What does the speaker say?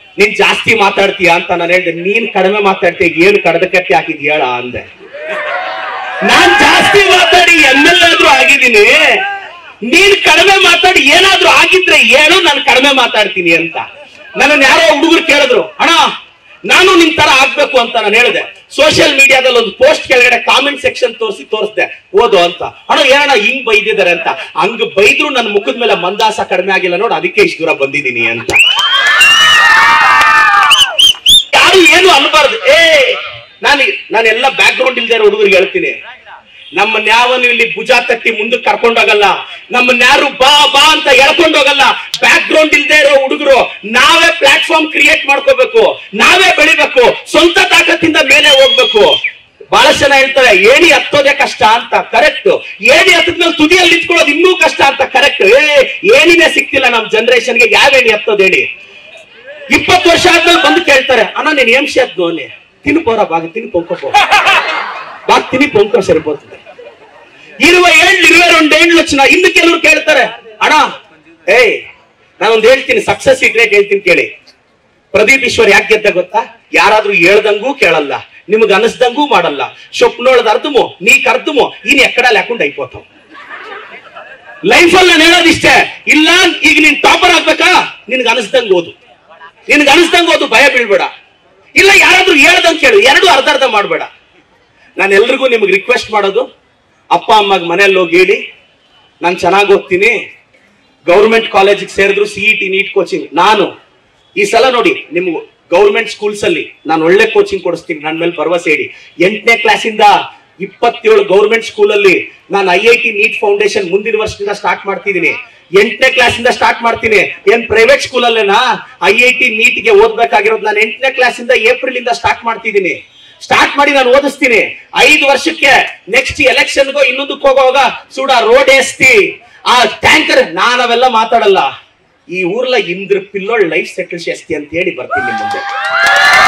ನೀನ್ ಜಾಸ್ತಿ ಮಾತಾಡ್ತೀಯ ಅಂತ ನಾನು ಹೇಳ್ದೆ. ನೀನ್ ಕಡಿಮೆ ಮಾತಾಡ್ತೀಯ, ಏನು ಕಡದಕಟ್ಟೆ ಹಾಕಿದ್ಯಾಳ ಅಂದೆ. ನಾನ್ ಜಾಸ್ತಿ ಮಾತಾಡಿ MLA ಆದ್ರೂ ಆಗಿದ್ದೀನಿ, ನೀನ್ ಕಡಿಮೆ ಮಾತಾಡಿ ಏನಾದ್ರೂ ಆಗಿದ್ರೆ ಹೇಳು, ನಾನು ಕಡಿಮೆ ಮಾತಾಡ್ತೀನಿ ಅಂತ. ನನ್ನನ್ನು ಯಾರೋ ಹುಡುಗರು ಕೇಳಿದ್ರು, ಅಣ್ಣ ನಾನು ನಿಮ್ ತರ ಆಗ್ಬೇಕು ಅಂತ. ನಾನು ಹೇಳಿದೆ, ಸೋಷಿಯಲ್ ಮೀಡಿಯಾದಲ್ಲಿ ಒಂದು ಪೋಸ್ಟ್ ಕೆಳಗಡೆ ಕಾಮೆಂಟ್ ಸೆಕ್ಷನ್ ತೋರಿಸ್ದೆ, ಓದು ಅಂತ. ಅಣ್ಣ ಏನಣ್ಣ ಹಿಂಗ್ ಬೈದಿದ್ದಾರೆ ಅಂತ. ಹಂಗ ಬೈದ್ರು ನನ್ನ ಮುಖದ ಮೇಲೆ ಮಂದಾಸ ಕಡಿಮೆ ಆಗಿಲ್ಲ ನೋಡು, ಅದಕ್ಕೆ ಇಷ್ಟು ದೂರ ಬಂದಿದ್ದೀನಿ ಅಂತ. ಯಾರು ಏನು ಅನ್ಬಾರ್ದು. ನಾನೆಲ್ಲ ಬ್ಯಾಕ್ ಗ್ರೌಂಡ್ ಇಲ್ದೇ ಇರೋ ಹುಡುಗರಿಗೆ ಹೇಳ್ತೀನಿ, ನಮ್ಮನ್ನ ಯಾವನು ಇಲ್ಲಿ ಭುಜ ತಟ್ಟಿ ಮುಂದಕ್ಕೆ ಕರ್ಕೊಂಡೋಗಲ್ಲ, ನಮ್ಮನ್ನ ಯಾರು ಬಾ ಬಾ ಅಂತ ಎಳ್ಕೊಂಡೋಗಲ್ಲ. ಬ್ಯಾಕ್ ಗ್ರೌಂಡ್ ಇಲ್ದೇ ಇರೋ ಹುಡುಗರು ನಾವೇ ಪ್ಲಾಟ್ಫಾರ್ಮ್ ಕ್ರಿಯೇಟ್ ಮಾಡ್ಕೋಬೇಕು, ನಾವೇ ಬೆಳಿಬೇಕು, ಸ್ವಂತ ತಾಕತ್ತಿಂದ ಮೇಲೆ ಹೋಗ್ಬೇಕು. ಬಹಳ ಜನ ಹೇಳ್ತಾರೆ ಏಣಿ ಹತ್ತೋದೇ ಕಷ್ಟ ಅಂತ, ಕರೆಕ್ಟ್. ಏಣಿ ಹತ್ತದ್ಮೇಲೆ ತುದಿಯಲ್ಲಿ ನಿಂತ್ಕೊಳ್ಳೋದು ಇನ್ನೂ ಕಷ್ಟ ಅಂತ, ಕರೆಕ್ಟ್. ಏಣಿನೇ ಸಿಕ್ತಿಲ್ಲ ನಮ್ ಜನರೇಷನ್ಗೆ, ಯಾವ ಏಣಿ ಹತ್ತೋದು ಹೇಳಿ? 20 ವರ್ಷ ಆದ್ಮೇಲೆ ಬಂದು ಕೇಳ್ತಾರೆ, ಅಣ್ಣ ನೀನ್ ಏಮ್ಸಿ ಅದ್ನು ಅಲ್ಲಿ ತಿನ್ಕೋರ ಬಾಗ ತಿನ್ ಪೊಂಕೋ ಬಾಗ್ ತಿನಿ ಪೊಂಕೋ ಸರಿపోతుంది. 22 ಏಳು ಲಕ್ಷಣ. ಇನ್ನು ಕೆಲವರು ಕೇಳ್ತಾರೆ, ಅಣ್ಣ ನಾನೊಂದು ಹೇಳ್ತೀನಿ, ಸಕ್ಸಸ್ ಸೀಕ್ರೆಟ್ ಹೇಳ್ತೀನಿ ಕೇಳಿ. ಪ್ರದೀಪ್ ಈಶ್ವರ್ ಯಾಕೆ ಗೆದ್ದ ಗೊತ್ತಾ? ಯಾರಾದ್ರೂ ಹೇಳ್ದಂಗೂ ಕೇಳಲ್ಲ, ನಿಮ್ಗೆ ಅನಿಸ್ದಂಗೂ ಮಾಡಲ್ಲ. ಸ್ವಪ್ನೋಳದ ಅರ್ಧಮೋ ನೀ ಕರ್ದಮೋ ಇನ್ ಎಕ್ಕಡಲ್ಲಿ ಹಾಕೊಂಡು ಐಕೋತಾವ್. ಲೈಫಲ್ಲಿ ನಾನು ಹೇಳೋದಿಷ್ಟೇ, ಇಲ್ಲ ಈಗ ನೀನ್ ಟಾಪರ್ ಆಗ್ಬೇಕಾ, ನಿನ್ಗೆ ಅನಿಸ್ದಂಗ್ ಓದು, ನಿನ್ಗೆ ಅನಿಸ್ದಂಗ್ ಓದು, ಭಯ ಬೀಳ್ಬೇಡ. ಇಲ್ಲ ಯಾರಾದ್ರೂ ಹೇಳ್ದಂಗ್ ಕೇಳು, ಎರಡು ಅರ್ಧ ಮಾಡ್ಬೇಡ. ನಾನು ಎಲ್ರಿಗೂ ನಿಮ್ಗೆ ರಿಕ್ವೆಸ್ಟ್ ಮಾಡೋದು, ಅಪ್ಪ ಅಮ್ಮಗೆ ಮನೆಯಲ್ಲಿ ಹೋಗಿ ಹೇಳಿ, ನಾನು ಚೆನ್ನಾಗಿ ಓದ್ತೀನಿ, ಗೌರ್ಮೆಂಟ್ ಕಾಲೇಜಿಗೆ ಸೇರಿದ್ರು CET ನೀಟ್ ಕೋಚಿಂಗ್. ನಾನು ಈ ಸಲ ನೋಡಿ ನಿಮ್ಗೆ ಗೌರ್ಮೆಂಟ್ ಸ್ಕೂಲ್ಸ್ ಅಲ್ಲಿ ನಾನು ಒಳ್ಳೆ ಕೋಚಿಂಗ್ ಕೊಡಿಸ್ತೀನಿ, ನನ್ನ ಮೇಲೆ ಭರವಸೆ ಇಡಿ. 8ನೇ ಕ್ಲಾಸಿಂದ 27 ಗೌರ್ಮೆಂಟ್ ಸ್ಕೂಲ್ ಅಲ್ಲಿ ನಾನು IIT ನೀಟ್ ಫೌಂಡೇಶನ್ ಮುಂದಿನ ವರ್ಷದಿಂದ ಸ್ಟಾರ್ಟ್ ಮಾಡ್ತಿದ್ದೀನಿ. 8ನೇ ಕ್ಲಾಸಿಂದ ಸ್ಟಾರ್ಟ್ ಮಾಡ್ತೀನಿ. ಏನ್ ಪ್ರೈವೇಟ್ ಸ್ಕೂಲ್ ಅಲ್ಲೇನಾ IIT ನೀಟ್ಗೆ ಓದ್ಬೇಕಾಗಿರೋದು? ನಾನು 8ನೇ ಕ್ಲಾಸಿಂದ ಏಪ್ರಿಲ್ ಇಂದ ಸ್ಟಾರ್ಟ್ ಮಾಡ್ತಿದ್ದೀನಿ. ಸ್ಟಾರ್ಟ್ ಮಾಡಿ ನಾನು ಓದಿಸ್ತೀನಿ. 5 ವರ್ಷಕ್ಕೆ ನೆಕ್ಸ್ಟ್ ಎಲೆಕ್ಷನ್ಗೋ ಇನ್ನೊಂದಕ್ಕೆ ಹೋಗುವಾಗ ಸುಡ ರೋಡ್ ಏಸ್ತಿ ಆ ಟ್ಯಾಂಕರ್. ನಾವೆಲ್ಲ ಮಾತಾಡಲ್ಲ, ಈ ಊರ್ಲ ಇಂದ್ರ ಪಿಲ್ಲೋಳ್ ಲೈಫ್ ಸೆಟಲ್ ಶಸ್ತಿ ಅಂತ ಹೇಳಿ ಬರ್ತೀನಿ ಮುಂದೆ.